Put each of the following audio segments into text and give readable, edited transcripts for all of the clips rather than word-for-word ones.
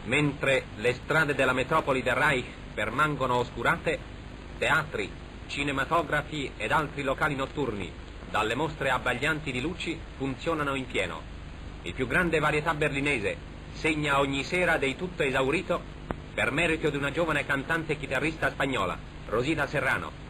Mentre le strade della metropoli del Reich permangono oscurate, teatri, cinematografi ed altri locali notturni, dalle mostre abbaglianti di luci, funzionano in pieno. Il più grande varietà berlinese segna ogni sera dei tutto esaurito per merito di una giovane cantante e chitarrista spagnola, Rosita Serrano.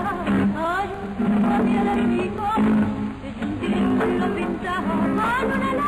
Ay,